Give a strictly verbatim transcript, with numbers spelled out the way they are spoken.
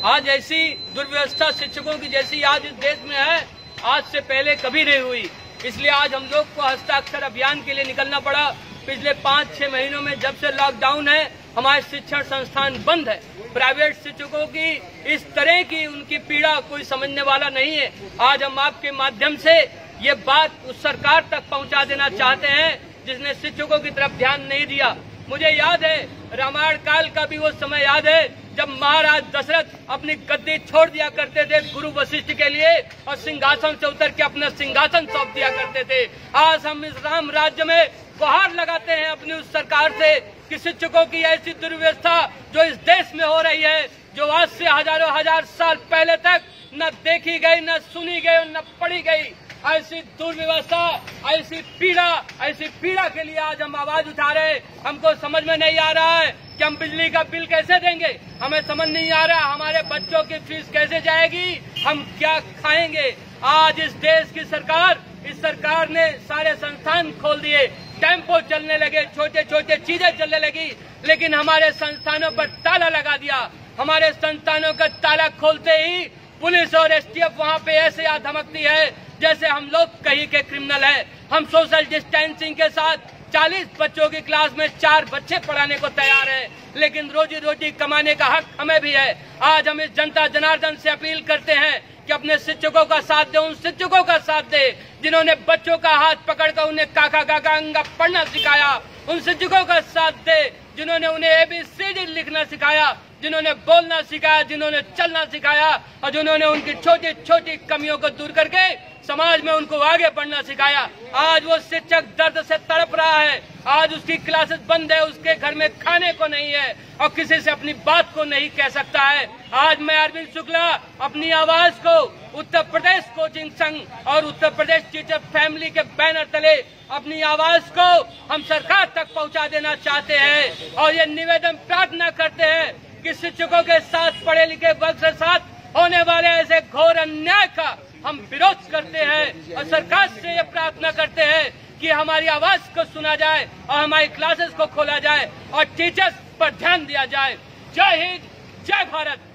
आज ऐसी दुर्व्यवस्था शिक्षकों की जैसी आज इस देश में है, आज से पहले कभी नहीं हुई। इसलिए आज हम लोग को हस्ताक्षर अभियान के लिए निकलना पड़ा। पिछले पाँच छह महीनों में जब से लॉकडाउन है, हमारे शिक्षण संस्थान बंद है। प्राइवेट शिक्षकों की इस तरह की उनकी पीड़ा कोई समझने वाला नहीं है। आज हम आपके माध्यम से ये बात उस सरकार तक पहुंचा देना चाहते हैं जिसने शिक्षकों की तरफ ध्यान नहीं दिया। मुझे याद है, रामायण काल का भी वो समय याद है जब महाराज दशरथ अपनी गद्दी छोड़ दिया करते थे गुरु वशिष्ठ के लिए और सिंहासन से उतर के अपना सिंहासन सौंप दिया करते थे। आज हम इस राम राज्य में गुहार लगाते हैं अपनी उस सरकार से कि शिक्षकों की ऐसी दुर्व्यवस्था जो इस देश में हो रही है, जो आज से हजारों हजार साल पहले तक न देखी गई, न सुनी गई और न पढ़ी गई, ऐसी दुर्व्यवस्था, ऐसी पीड़ा, ऐसी पीड़ा के लिए आज हम आवाज उठा रहे हैं। हमको समझ में नहीं आ रहा है कि हम बिजली का बिल कैसे देंगे, हमें समझ नहीं आ रहा हमारे बच्चों की फीस कैसे जाएगी, हम क्या खाएंगे। आज इस देश की सरकार, इस सरकार ने सारे संस्थान खोल दिए, टेम्पो चलने लगे, छोटे छोटे चीजें चलने लगी, लेकिन हमारे संस्थानों पर ताला लगा दिया। हमारे संस्थानों का ताला खोलते ही पुलिस और एसटीएफ वहाँ पे ऐसे आ धमकती है जैसे हम लोग कहीं के क्रिमिनल है। हम सोशल डिस्टेंसिंग के साथ चालीस बच्चों की क्लास में चार बच्चे पढ़ाने को तैयार हैं, लेकिन रोजी रोटी कमाने का हक हमें भी है। आज हम इस जनता जनार्दन से अपील करते हैं कि अपने शिक्षकों का साथ दे, उन शिक्षकों का साथ दे जिन्होंने बच्चों का हाथ पकड़कर उन्हें काका काका अंगा पढ़ना सिखाया, उन शिक्षकों का साथ दे जिन्होंने उन्हें एबीसीडी लिखना सिखाया, जिन्होंने बोलना सिखाया, जिन्होंने चलना सिखाया और जिन्होंने उनकी छोटी छोटी कमियों को दूर करके समाज में उनको आगे बढ़ना सिखाया। आज वो शिक्षक दर्द से तड़प रहा है, आज उसकी क्लासेस बंद है, उसके घर में खाने को नहीं है और किसी से अपनी बात को नहीं कह सकता है। आज मैं अरविंद शुक्ला अपनी आवाज को उत्तर प्रदेश कोचिंग संघ और उत्तर प्रदेश टीचर फैमिली के बैनर तले अपनी आवाज को हम सरकार तक पहुंचा देना चाहते हैं और ये निवेदन प्रार्थना करते हैं कि शिक्षकों के साथ पढ़े लिखे वर्ग के साथ होने वाले ऐसे घोर अन्याय का हम विरोध करते हैं और सरकार से ये प्रार्थना करते हैं कि हमारी आवाज को सुना जाए और हमारी क्लासेस को खोला जाए और टीचर्स पर ध्यान दिया जाए। जय हिंद, जय भारत।